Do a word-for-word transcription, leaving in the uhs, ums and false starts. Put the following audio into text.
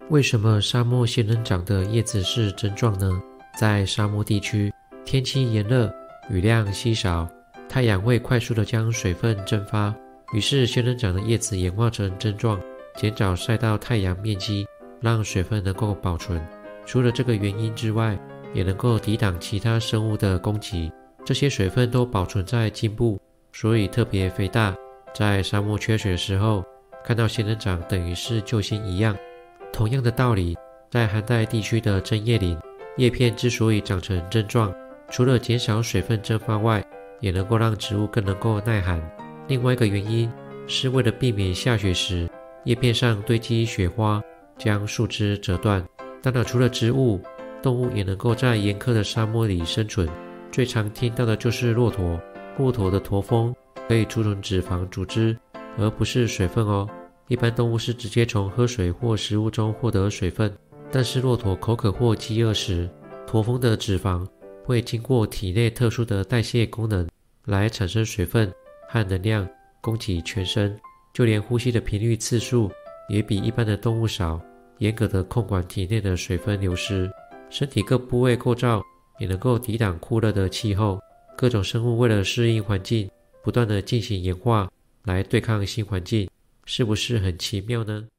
为什么沙漠仙人掌的叶子是针状呢？在沙漠地区，天气炎热，雨量稀少，太阳会快速地将水分蒸发，于是仙人掌的叶子演化成针状，减少晒到太阳面积，让水分能够保存。除了这个原因之外，也能够抵挡其他生物的攻击。这些水分都保存在茎部，所以特别肥大。在沙漠缺水的时候，看到仙人掌等于是救星一样。同样的道理，在寒带地区的针叶林，叶片之所以长成针状，除了减少水分蒸发外，也能够让植物更能够耐寒。另外一个原因是为了避免下雪时叶片上堆积雪花，将树枝折断。当然，除了植物，动物也能够在严苛的沙漠里生存。最常听到的就是骆驼，骆驼的驼峰可以储存脂肪组织，而不是水分哦。一般动物是直接从喝水或食物中获得水分，但是骆驼口渴或饥饿时，驼峰的脂肪会经过体内特殊的代谢功能来产生水分和能量，供给全身。就连呼吸的频率次数也比一般的动物少，严格的控管体内的水分流失。身体各部位构造也能够抵挡酷热的气候。各种生物为了适应环境，不断的进行演化来对抗新环境，是不是很奇妙呢？